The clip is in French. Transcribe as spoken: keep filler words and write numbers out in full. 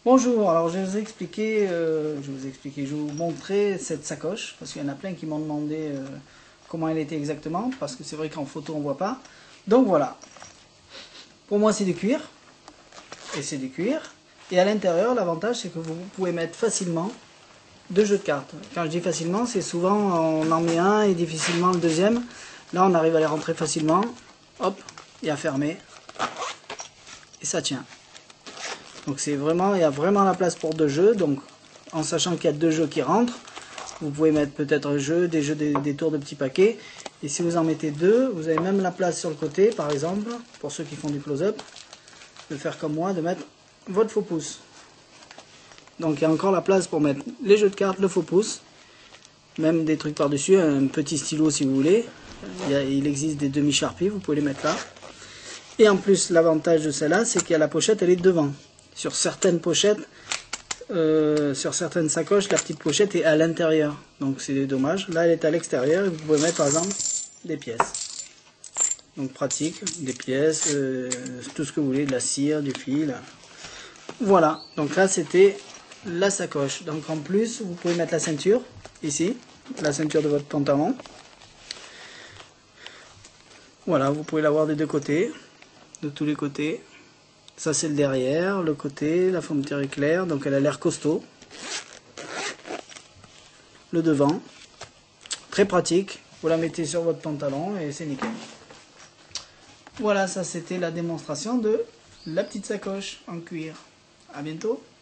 Bonjour, alors je vais vous expliquer, euh, je vais vous expliquer, je vais vous montrer cette sacoche, parce qu'il y en a plein qui m'ont demandé euh, comment elle était exactement, parce que c'est vrai qu'en photo on voit pas. Donc voilà, pour moi c'est du cuir, et c'est du cuir, et à l'intérieur l'avantage c'est que vous pouvez mettre facilement deux jeux de cartes. Quand je dis facilement, c'est souvent on en met un et difficilement le deuxième. Là on arrive à les rentrer facilement, hop, et à fermer, et ça tient. Donc c'est vraiment, il y a vraiment la place pour deux jeux, donc en sachant qu'il y a deux jeux qui rentrent, vous pouvez mettre peut-être un jeu, des jeux, des, des tours de petits paquets, et si vous en mettez deux, vous avez même la place sur le côté, par exemple, pour ceux qui font du close-up, de faire comme moi, de mettre votre faux pouce. Donc il y a encore la place pour mettre les jeux de cartes, le faux pouce, même des trucs par-dessus, un petit stylo si vous voulez, il, y a, il existe des demi-charpies, vous pouvez les mettre là. Et en plus, l'avantage de celle-là, c'est qu'il y a la pochette, elle est devant. Sur certaines pochettes, euh, sur certaines sacoches, la petite pochette est à l'intérieur. Donc c'est dommage. Là, elle est à l'extérieur et vous pouvez mettre par exemple des pièces. Donc pratique, des pièces, euh, tout ce que vous voulez, de la cire, du fil. Voilà. Donc là, c'était la sacoche. Donc en plus, vous pouvez mettre la ceinture, ici, la ceinture de votre pantalon. Voilà, vous pouvez l'avoir des deux côtés, de tous les côtés. Ça c'est le derrière, le côté, la fermeture est claire, donc elle a l'air costaud. Le devant, très pratique, vous la mettez sur votre pantalon et c'est nickel. Voilà, ça c'était la démonstration de la petite sacoche en cuir. À bientôt.